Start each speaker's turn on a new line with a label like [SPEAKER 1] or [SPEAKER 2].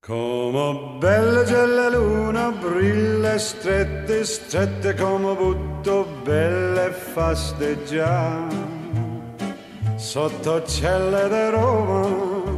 [SPEAKER 1] Come belle c'è la luna, brille strette, strette come butto, belle fasteggiare. Sotto celle di Roma,